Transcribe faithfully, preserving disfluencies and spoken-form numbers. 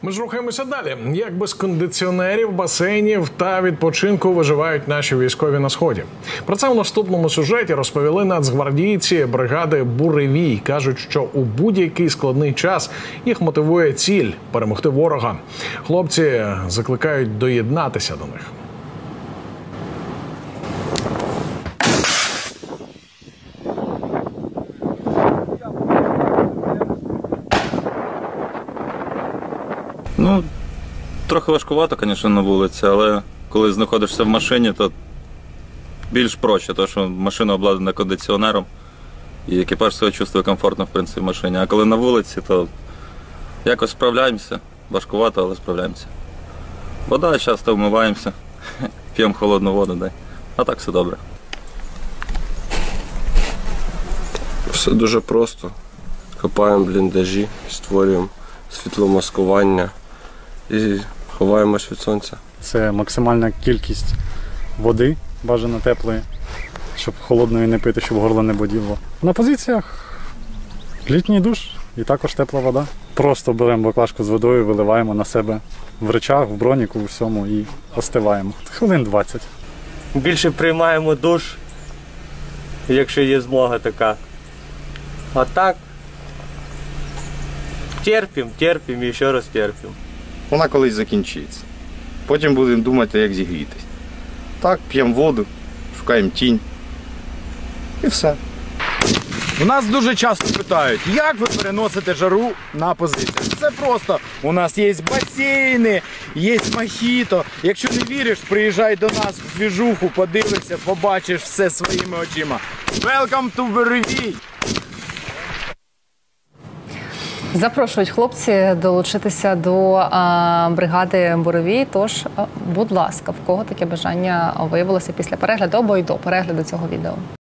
Ми ж рухаємося далі. Як без кондиціонерів, басейнів та відпочинку виживають наші військові на Сході? Про це в наступному сюжеті розповіли нацгвардійці бригади «Буревій». Кажуть, що у будь-який складний час їх мотивує ціль – перемогти ворога. Хлопці закликають доєднатися до них. Ну, трохи важкувато, звісно, на вулиці, але коли знаходишся в машині, то більш проще, тому що машина обладнана кондиціонером і екіпаж себе чувствує комфортно, в принципі, в машині. А коли на вулиці, то якось справляємося, важкувато, але справляємося. Вода, часто вмиваємося, п'ємо холодну воду, да. А так все добре. Все дуже просто. Копаємо бліндажі, створюємо світломаскування і ховаємось від сонця. Це максимальна кількість води, бажано теплої, щоб холодної не пити, щоб горло не боліло. На позиціях літній душ і також тепла вода. Просто беремо баклажку з водою, виливаємо на себе в речах, в броніку, у всьому і остиваємо. Хвилин двадцять. Більше приймаємо душ, якщо є змога така. А так, терпимо, терпимо і ще раз терпимо. Вона колись закінчиться. Потім будемо думати, як зігрітись. Так, п'ємо воду, шукаємо тінь. І все. У нас дуже часто питають, як ви переносите жару на позиціях. Це просто, у нас є басейни, є мохіто. Якщо не віриш, приїжджай до нас в двіжуху, подивишся, побачиш все своїми очима. Welcome to Буревій! Запрошують хлопці долучитися до а, бригади «Буревій». Тож, будь ласка, в кого таке бажання виявилося після перегляду або й до перегляду цього відео?